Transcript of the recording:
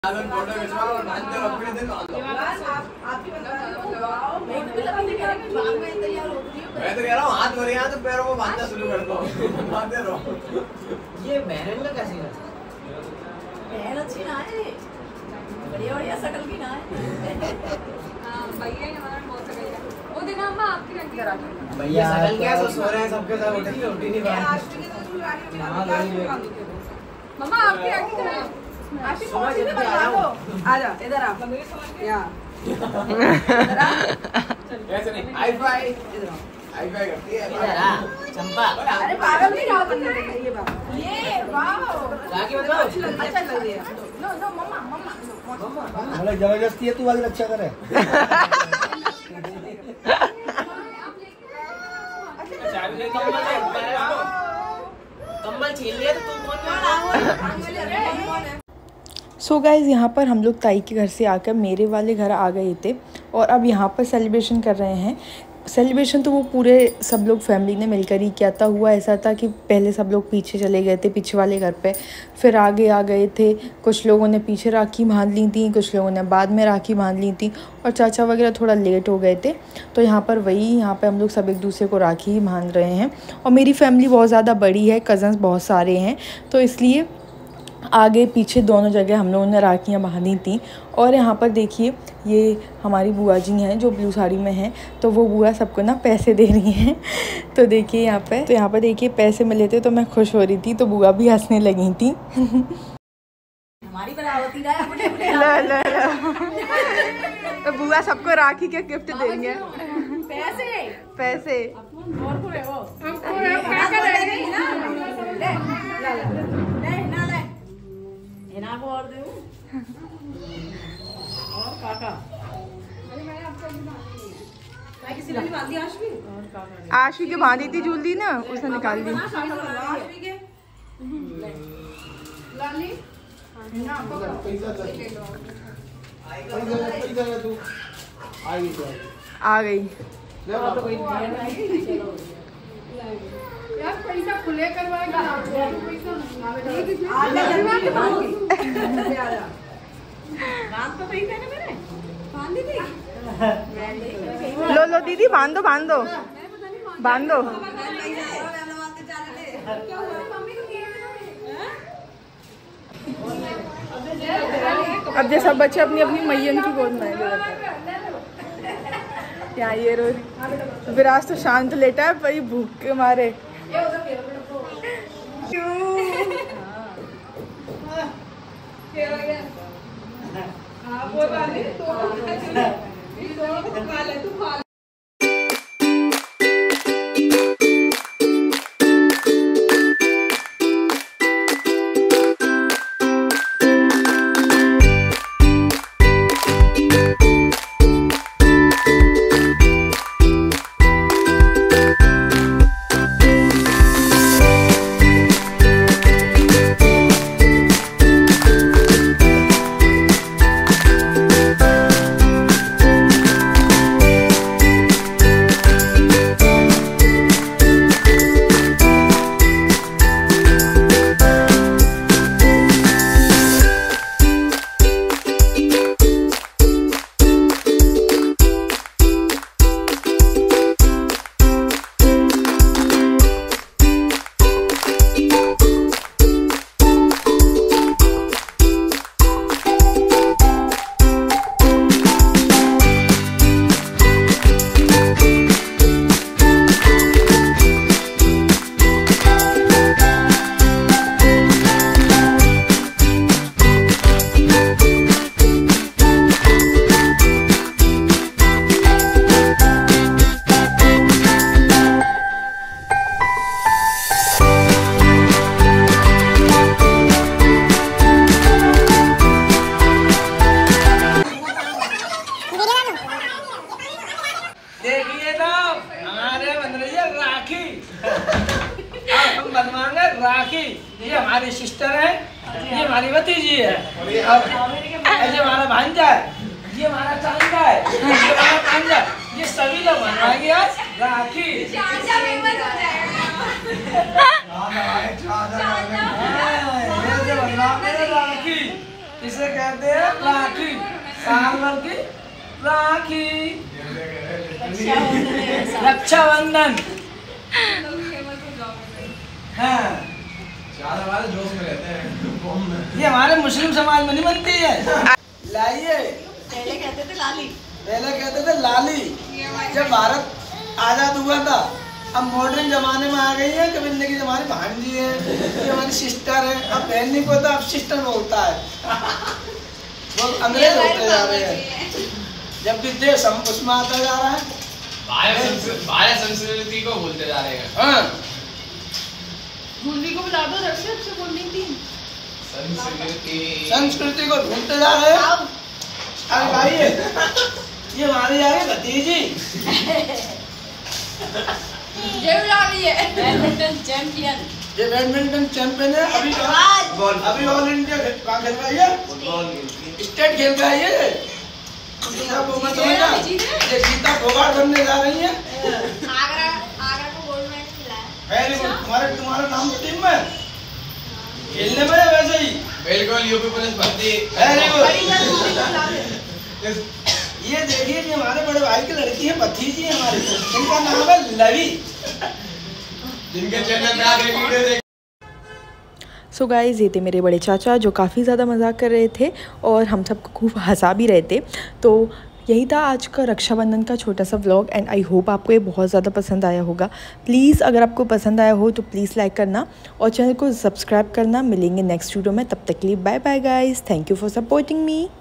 अगर फोटो खिंचवाओ और बांध दो अपने दिन मैं तो कह रहा हूँ हाथ भर यहाँ तो पैरों को बांधना शुरू कर दो बांधते रहो। ये बहन का कैसी है? बहन अच्छी ना है, बढ़िया बढ़िया शकल की ना है। भैया हमारा बहुत शकल है। वो दिन हम आपकी रंग करा भैया शकल क्या सो रहे हैं सबके साथ उठी नहीं बात। मम्मा आपकी रंग करा आशी कौन सी बता दो। आजा इधर आ यहाँ ऐसे नहीं हाई फाई इधर हाई फाई करती है इधर आ चंपा। अरे पागल नहीं रहा बनने देंगे ये बात। ये वाह राखी बताओ अच्छा लग रही है। नो नो मम्मा मम्मा मतलब जबरदस्ती है तू वाली रक्षा करे। कंबल छीन लिया तो तुम कौन सो गाइज़ यहाँ पर हम लोग ताई के घर से आकर मेरे वाले घर आ गए थे और अब यहाँ पर सेलिब्रेशन कर रहे हैं। सेलिब्रेशन तो वो पूरे सब लोग फैमिली ने मिलकर ही किया था। हुआ ऐसा था कि पहले सब लोग पीछे चले गए थे पीछे वाले घर पे, फिर आगे आ गए थे। कुछ लोगों ने पीछे राखी बांध ली थी, कुछ लोगों ने बाद में राखी बांध ली थी और चाचा वगैरह थोड़ा लेट हो गए थे। तो यहाँ पर यहाँ पे हम लोग सब एक दूसरे को राखी ही बांध रहे हैं। और मेरी फैमिली बहुत ज़्यादा बड़ी है, कज़न्स बहुत सारे हैं, तो इसलिए आगे पीछे दोनों जगह हम लोगों ने राखियाँ बांधी थी। और यहाँ पर देखिए ये हमारी बुआ जी हैं जो ब्लू साड़ी में हैं, तो वो बुआ सबको ना पैसे दे रही हैं। तो देखिए यहाँ पर देखिए पैसे मिले थे तो मैं खुश हो रही थी, तो बुआ भी हंसने लगी थी। हमारी बराबरी रहा है। तो बुआ सबको राखी के गिफ्ट देंगे। पैसे पैसे और को है वो हमको क्या करेगी ना ले ना को और दे और काका। अरे मैंने आपको मैं किसी ने बांध दी आशवी और काका आशवी के बांधी थी जूलदी ना, उसने निकाल दी। आशवी के लाली ना आपको आ गई यार पैसा खुले करवाएगा रात को पैसा ना मेरे बांध दी थी। लो दीदी बांध दो अब जो सब बच्चे अपनी अपनी मैयन की गोद में यहाँ ये रोज विराज तो शांत लेटा है भाई भूख के मारे। देखिए तो हमारे बन रही है राखी। अब हम बनवाएंगे राखी। ये हमारी सिस्टर है, ये हमारी भतीजी है, ये हमारा भांजा है, ये हमारा चांदा है, ये हमारा भांजा, ये सभी लोग बनवाएंगे आज राखी। राखी इसे कहते हैं राखी, साल भर की राखी, रक्षाबंधन। हाँ, हमारे जोश में रहते हैं। ये हमारे मुस्लिम समाज में नहीं बनती है। लाइए, पहले कहते थे लाली, पहले कहते थे लाली। जब भारत आजाद हुआ था, अब मॉडर्न जमाने में आ गई है। कभी की हमारी भांजी है, ये हमारी सिस्टर है। अब बहन नहीं बोलता, अब सिस्टर बोलता है। वो अंग्रेज होते जा रहे हैं, जबकि देश हम उसमें आता जा रहा है। भारत संस्कृति को भूलते जा रहे हैं। हाँ, भूलनी को बुला दो, रक्षा से बोलनी थी। संस्कृति को भूलते जा रहे हैं। अरे भाई, ये हमारी आ गई भतीजी। ये लाली है, बैडमिंटन चैंपियन। ये बैडमिंटन चैंपियन है। अभी ऑल इंडिया कहाँ खेल रही है? स्टेट खेल रहा है ये। ये गीता फोगाट बनने जा रही है। आगरा को गोल्ड मेडल मिला है। तुम्हारा नाम तो टीम में खेलने में है वैसे ही। बिल्कुल, यूपी पुलिस भर्ती। ये देखिए, ये हमारे बड़े भाई की लड़की है, भतीजी है हमारी। इनका नाम है लवी। जिनके चैनल पे आगे वीडियो देख। सो गाइज़, ये थे मेरे बड़े चाचा जो काफ़ी ज़्यादा मजाक कर रहे थे और हम सबको खूब हंसा भी रहे थे। तो यही था आज का रक्षाबंधन का छोटा सा व्लॉग एंड आई होप आपको ये बहुत ज़्यादा पसंद आया होगा। प्लीज़ अगर आपको पसंद आया हो तो प्लीज़ लाइक करना और चैनल को सब्सक्राइब करना। मिलेंगे नेक्स्ट वीडियो में, तब तक के लिए bye bye guys. Thank you for supporting me.